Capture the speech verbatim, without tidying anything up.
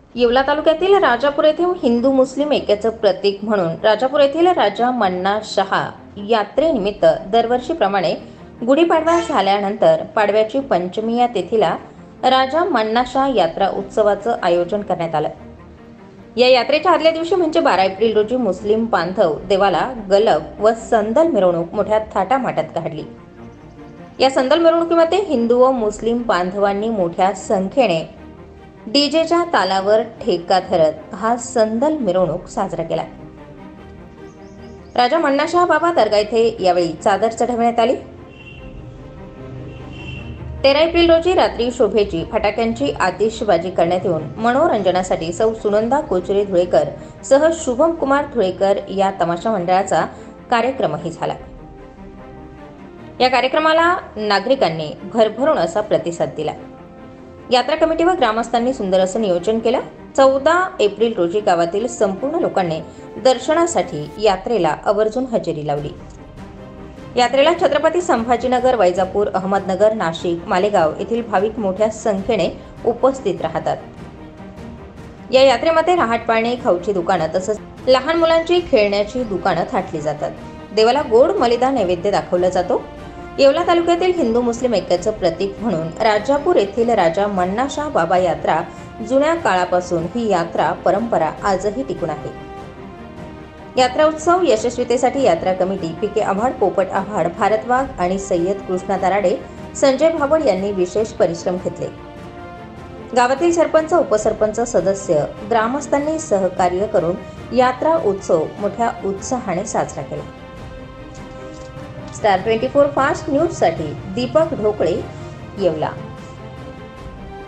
येवला तालुक्यातील राजापूर येथे हिंदू मुस्लिम ऐक्याचं प्रतीक म्हणून राजापूर येथील राजा मन्ना शहा यात्रेनिमित्त दरवर्षीप्रमाणे गुढीपाडवा झाल्यानंतर पाडव्याची पंचमी या तिथीला राजा मन्ना शाह यात्रा उत्सवाचं आयोजन करण्यात आलं। या यात्रेच्या आदल्या दिवशी म्हणजे बारा एप्रिल रोजी मुस्लिम बांधव देवाला गलब व संदल मिरवणूक मोठ्या थाटामाटात काढली। या संदल मिरवणुकीमध्ये हिंदू व मुस्लिम बांधवांनी मोठ्या संख्येने डीजेच्या तालावर ठेका धरत हा संदल मिरवणूक साजरा केला। राजा मन्ना शाह बाबा दर्गा येथे यावेळी चादर चढवण्यात आली। तेरा एप्रिल रोजी रात्री शोभेची फटाक्यांची आतिषबाजी करण्यात येऊन मनोरंजनासाठी सौ सुनंदा कोचरे धुळेकर सह शुभम कुमार धुळेकर या तमाशा मंडळाचा कार्यक्रमही झाला। या कार्यक्रमाला नागरिकांनी भरभरून असा प्रतिसाद दिला। यात्रा कमिटी व ग्रामस्थांनी सुंदर असं नियोजन केलं। चौदा एप्रिल रोजी गावातील संपूर्ण लोकांनी दर्शनासाठी यात्रेला आवर्जून हजेरी लावली। यात्रेला छत्रपती संभाजीनगर, वैजापूर, अहमदनगर, नाशिक, मालेगाव येथील भाविक मोठ्या संख्येने उपस्थित राहतात। या यात्रेमध्ये रहाटपाळणे, खाऊची दुकानं तसंच लहान मुलांची खेळण्याची दुकानं थाटली जातात। देवाला गोड मलिदा नैवेद्य दाखवला जातो। येवला तालुक्यातील हिंदू मुस्लिम ऐक्याचं प्रतीक म्हणून राजापूर येथील राजा मन्ना शाह बाबा यात्रा जुन्या काळापासून ही यात्रा परंपरा आजही टिकून आहे। यात्रा उत्सव यशस्वीतेसाठी यात्रा कमिटी पी के आव्हाड, पोपट आव्हाड, भारत वाघ आणि सय्यद कृष्णा दराडे, संजय भावड यांनी विशेष परिश्रम घेतले। गावातील सरपंच, उपसरपंच, सदस्य, ग्रामस्थांनी सहकार्य करून यात्रा उत्सव मोठ्या उत्साहाने साजरा केला। Star twenty four fast news साठी दीपक ढोकळे, येवला।